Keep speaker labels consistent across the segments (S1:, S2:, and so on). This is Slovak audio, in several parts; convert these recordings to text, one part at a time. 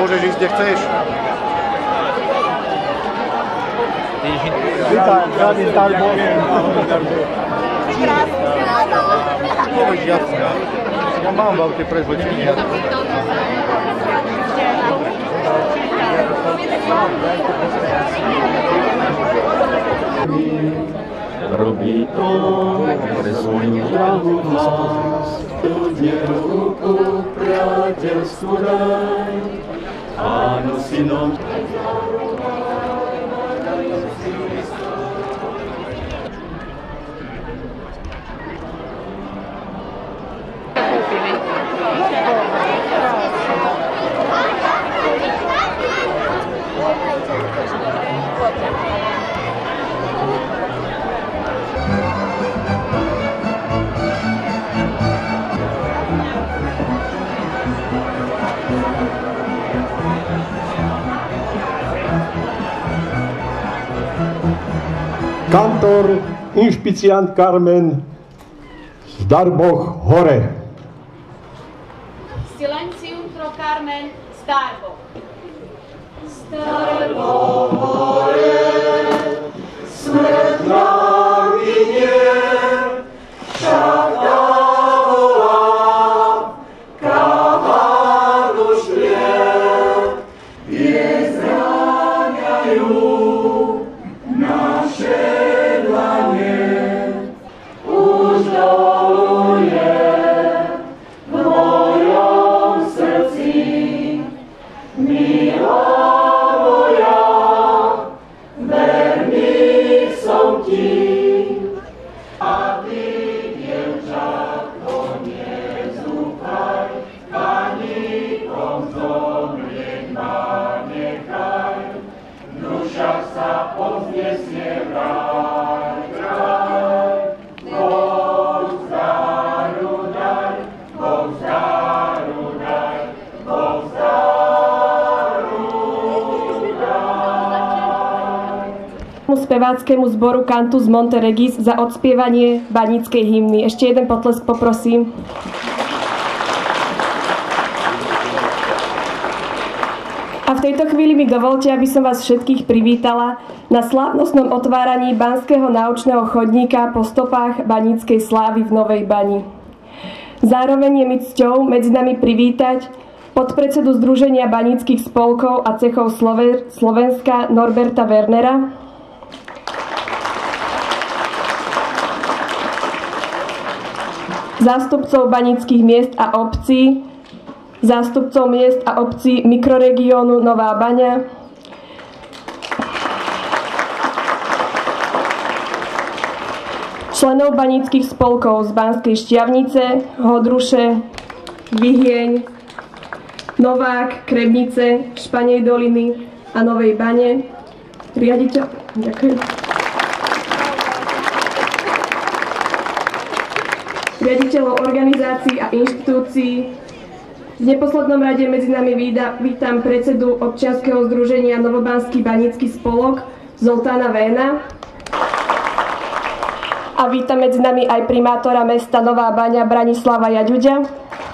S1: môžeš ísť, kde chceš.
S2: Vítaj, zdravím, daj Bože.
S1: Ja mám veľké prezlečenie.
S3: Robí to pre svoju drahú vlast, ľudia ruku priateľstvu daj. Áno, synom.
S2: Kantor, inšpiciant Carmen, zdar Boh hore.
S4: Silencium pro Carmen, zdar Boh.
S3: Zdar Boh hore, smrť nám vynie, však tá volá, kravárnu šlie, je zráňajú naše dlanie, už doluje v mojom srdci, milá moja, verný som ti. A ty, dievčatko, nezúfaj, panikom zomrieť ma nechaj, duša sa povznesie vraj, vraj. Boh zdaru daj, Boh zdaru daj, Boh zdaru daj.
S5: Speváckému zboru Cantus Monte Regis za odspievanie baníckej hymny. Ešte jeden potlesk poprosím. A v tejto chvíli mi dovolte, aby som vás všetkých privítala na slávnostnom otváraní Banského naučného chodníka po stopách baníckej slávy v Novej Bani. Zároveň je mi cťou medzi nami privítať podpredsedu Združenia baníckych spolkov a cechov Slovenska Norberta Wernera, zástupcov baníckych miest a obcí, zástupcov miest a obcí mikroregiónu Nová Baňa, členov baníckych spolkov z Banskej Štiavnice, Hodruše, Vyhieň, Novák, Krebnice, Španej doliny a Novej Bane, riaditeľ, ďakujem. Riaditeľov organizácií a inštitúcií. V neposlednom rade medzi nami vítam predsedu občianskeho združenia Novobanský banícky spolok Zoltána Véna. A vítam medzi nami aj primátora mesta Nová Baňa Branislava Jaďuďa.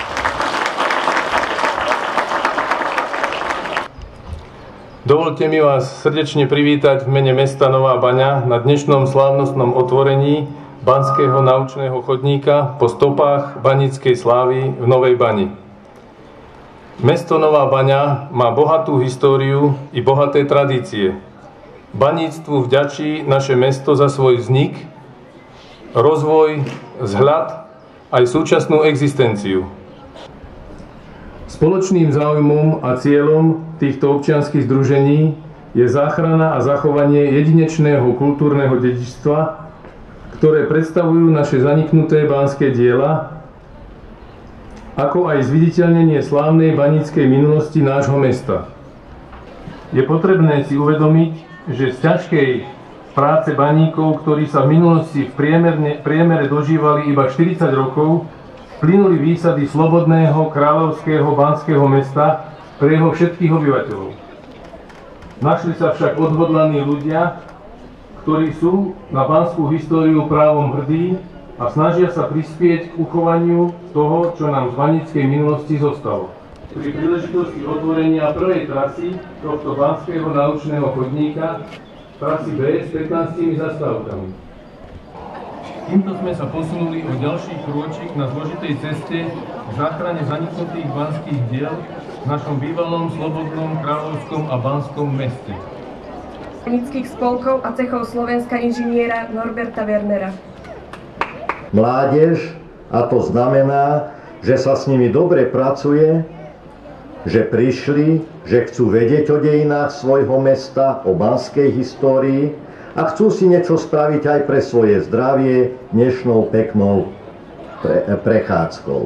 S6: Dovolte mi vás srdečne privítať v mene mesta Nová Baňa na dnešnom slávnostnom otvorení Banského naučného chodníka po stopách baníckej slávy v Novej Bani. Mesto Nová Baňa má bohatú históriu i bohaté tradície. Baníctvu vďačí naše mesto za svoj vznik, rozvoj, vzhľad aj súčasnú existenciu. Spoločným záujmom a cieľom týchto občianskych združení je záchrana a zachovanie jedinečného kultúrneho dedičstva, ktoré predstavujú naše zaniknuté banské diela, ako aj zviditeľnenie slávnej baníckej minulosti nášho mesta. Je potrebné si uvedomiť, že z ťažkej práce baníkov, ktorí sa v minulosti v priemere dožívali iba 40 rokov, plynuli výsady slobodného kráľovského banského mesta pre jeho všetkých obyvateľov. Našli sa však odhodlaní ľudia, ktorí sú na banskú históriu právom hrdí a snažia sa prispieť k uchovaniu toho, čo nám z baníckej minulosti zostalo. pri príležitosti otvorenia prvej trasy tohto banského naučného chodníka, trasy B s 15 zastávkami. Týmto sme sa posunuli o ďalší krôčik na zložitej ceste k záchrane zaniknutých banských diel v našom bývalom slobodnom kráľovskom a banskom meste.
S5: Banických spolkov a cechov Slovenska inžiniera Norberta Wernera.
S7: Mládež, a to znamená, že sa s nimi dobre pracuje, že prišli, že chcú vedieť o dejinách svojho mesta, o banskej histórii a chcú si niečo spraviť aj pre svoje zdravie dnešnou peknou prechádzkou.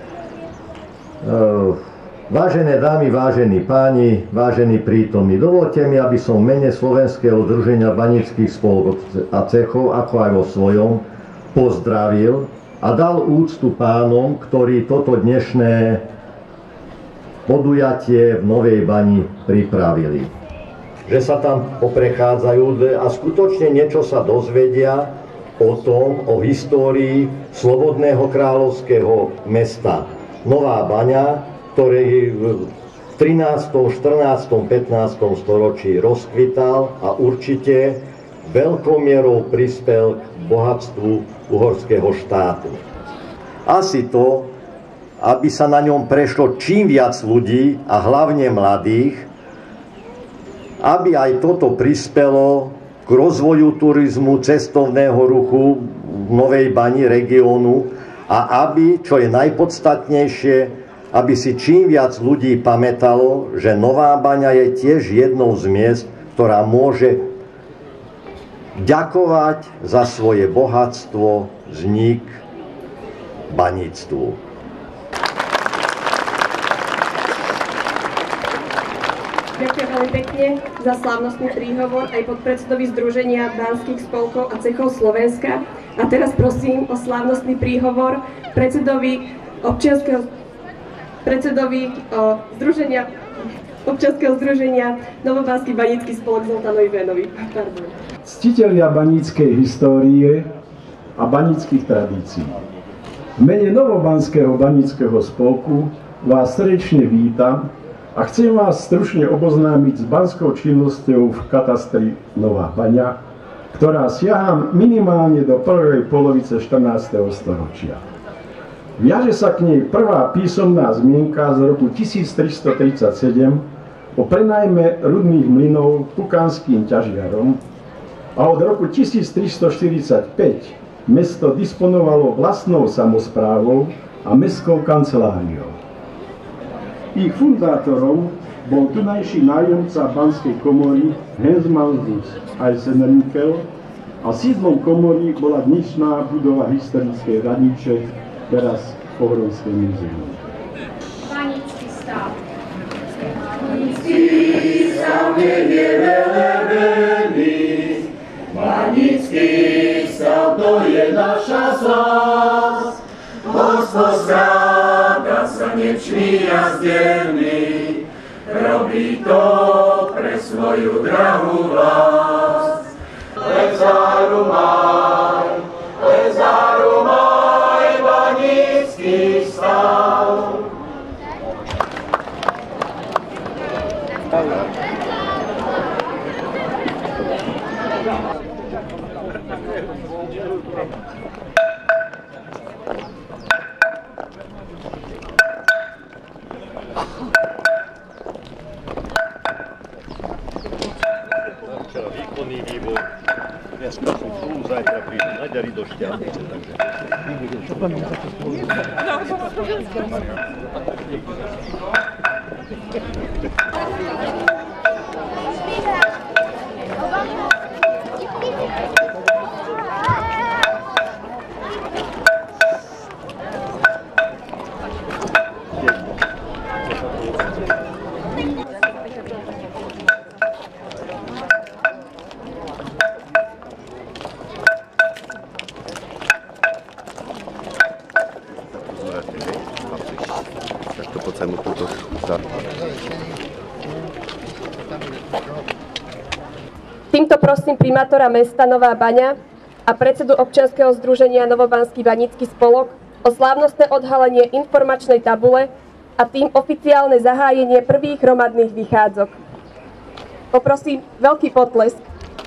S7: Vážené dámy, vážení páni, vážení prítomní, dovolte mi, aby som v mene Slovenského združenia banických spolkov a cechov, ako aj vo svojom, pozdravil a dal úctu pánom, ktorí toto dnešné podujatie v Novej Bani pripravili. Že sa tam poprechádzajú a skutočne niečo sa dozvedia o tom, o histórii slobodného kráľovského mesta Nová Baňa, ktorý v 13., 14., 15. storočí rozkvital a určite veľkou mierou prispel k bohatstvu uhorského štátu. Asi to, aby sa na ňom prešlo čím viac ľudí a hlavne mladých, aby aj toto prispelo k rozvoju turizmu, cestovného ruchu v Novej Bani regiónu a aby, čo je najpodstatnejšie, aby si čím viac ľudí pamätalo, že Nová Baňa je tiež jednou z miest, ktorá môže ďakovať za svoje bohatstvo, vznik baníctvu.
S5: Ďakujem veľmi pekne za slávnostný príhovor aj podpredsedovi Združenia banských spolkov a cechov Slovenska. A teraz prosím o slávnostný príhovor predsedovi občianskeho združenia Novobanský banický spolok Zoltánovi Vénovi.
S2: Ctitelia baníckej histórie a baníckych tradícií. V mene Novobanského banického spolku vás srdečne vítam a chcem vás stručne oboznámiť s banskou činnosťou v katastri Nová Baňa, ktorá siaha minimálne do prvej polovice 14. storočia. Viaže sa k nej prvá písomná zmienka z roku 1337 o prenajme rudných mlynov pukanským ťažiarom a od roku 1345 mesto disponovalo vlastnou samosprávou a mestskou kanceláriou. Ich fundátorov bol tunajší nájomca banskej komory Hensmann Eisenrinkel a sídlom komory bola dnešná budova historickej radniče, teraz Pohronské múzeum.
S4: Banický stav.
S3: Banický stav je velebený, banický stav to je naša slásť. Hospod stráda sa nečný a zdelný, robí to pre svoju drahú vlast. Lezáru maj, banický stav.
S7: Včera výkonný výbor, dneska sú tu, zajtra prídu Naďari do Šťavnice, takže...
S5: Týmto prosím primátora mesta Nová Baňa a predsedu občianskeho združenia Novobanský banický spolok o slávnostné odhalenie informačnej tabule a tým oficiálne zahájenie prvých hromadných vychádzok. Poprosím veľký potlesk.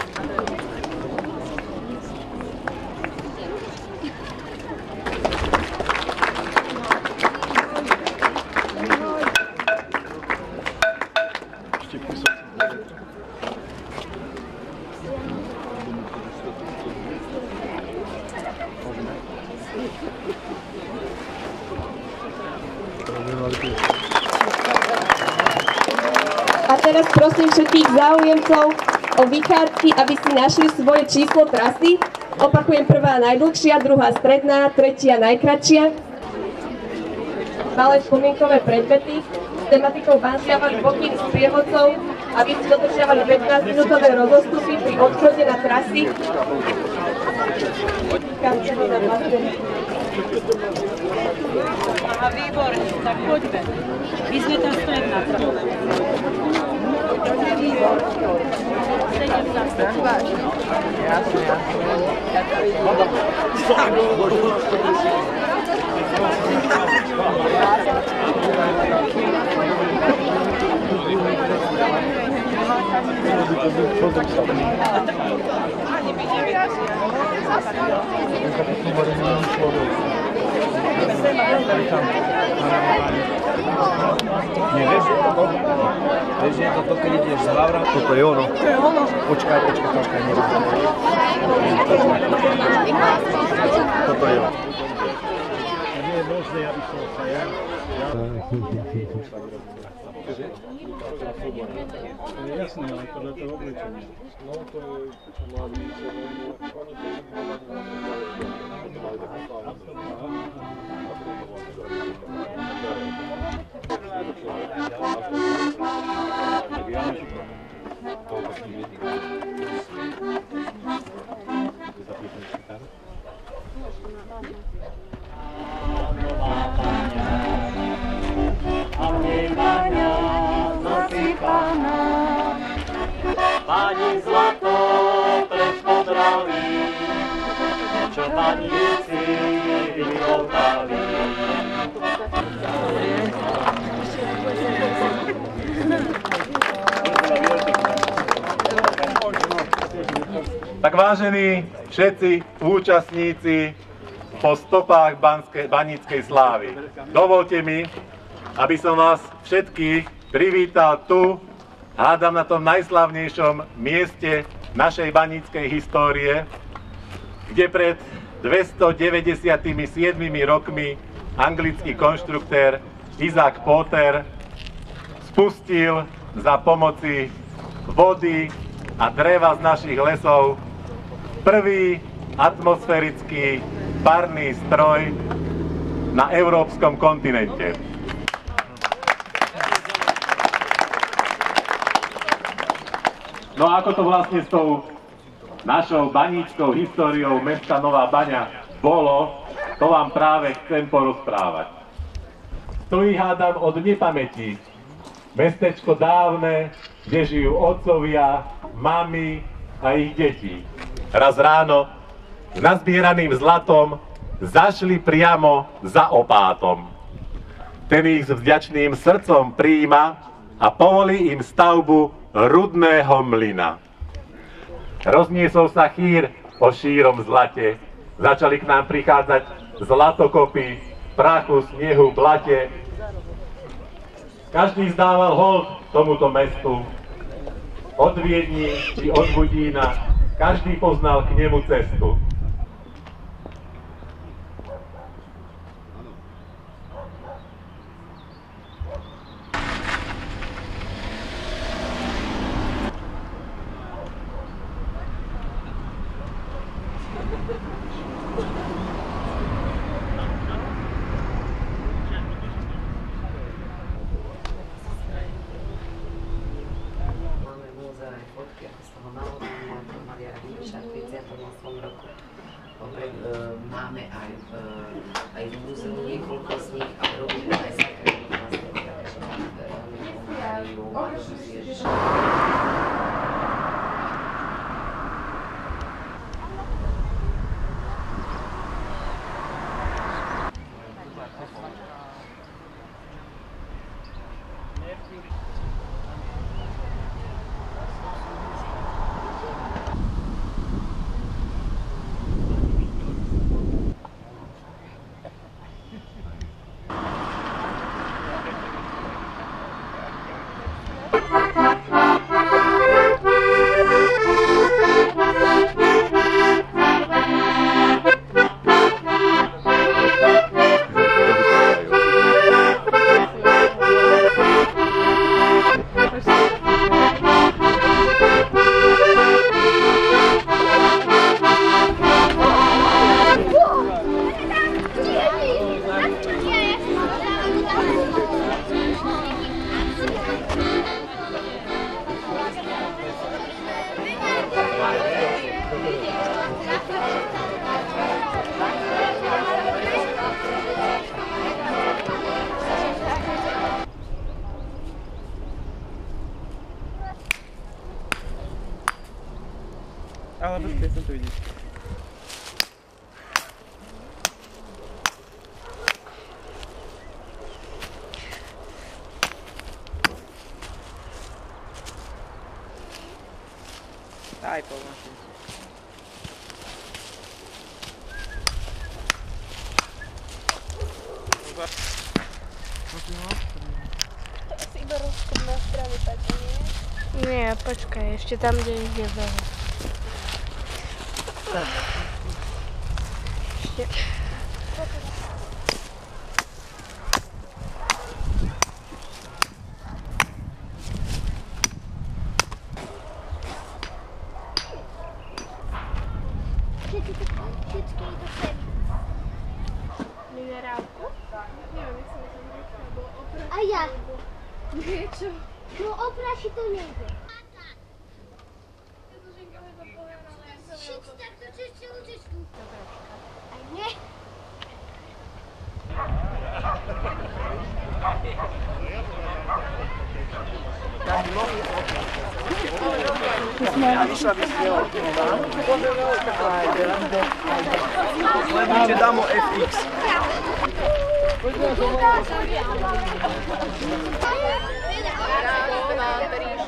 S5: A teraz prosím všetkých záujemcov o vychádzky, aby si našli svoje číslo trasy. Opakujem, prvá najdlhšia, druhá stredná, tretia najkratšia. Malé spomienkové predmety s tematikou banskávali pokyny sprievodcov, aby si dodržiavali 15-minútové rozostupy pri odchode na trasy.
S8: Aha, výborne, tak poďme. My sme tá stredná.
S1: Vieš, je to, keď ideš z Havra, toto je ono. To je ono. Počkaj, neviem. Toto je ono. Nie je možné, aby som sa ja... Jasné, ale podľa toho oblečenia. No to je...
S3: Pani zlato prespodrali, čo paníci vychotali.
S1: Tak vážení všetci účastníci po stopách baníckej slávy, dovolte mi, aby som vás všetkých privítal tu, hádam na tom najslavnejšom mieste našej baníckej histórie, kde pred 297 rokmi anglický konštruktér Isaac Potter spustil za pomoci vody a dreva z našich lesov prvý atmosférický parný stroj na európskom kontinente. No a ako to vlastne s tou našou baníckou históriou mesta Nová Baňa bolo, to vám práve chcem porozprávať. Stojí, hádam, od nepamäti mestečko dávne, kde žijú otcovia, mami a ich deti. Raz ráno s nazbieraným zlatom zašli priamo za opátom. Ten ich s vďačným srdcom prijíma a povolí im stavbu rudného mlyna. Rozniesol sa chýr o šírom zlate, začali k nám prichádzať zlatokopy, prachu, snehu, blate. Každý zdával hold tomuto mestu, od Viedni či od Budína, každý poznal k nemu cestu.
S9: Máme múzeové fotky, ako z toho narodenia, ako Maria Ríša v 38. roku. Ale počkej, som to vidíš. Aj pomôžem.
S10: Asi iba rozkop na strane také, nie? Nie, počkaj, ešte tam, kde je veľa. Ešte. Minerálku? Neviem, jak sa mi to nechá, bo opraši.
S11: A ja?
S10: Niečo.
S11: No opraši to nejde. Šiť takto cez celú cestu. Aj nie.
S9: Sledujte Damo FX.
S11: Raz, dva, tri,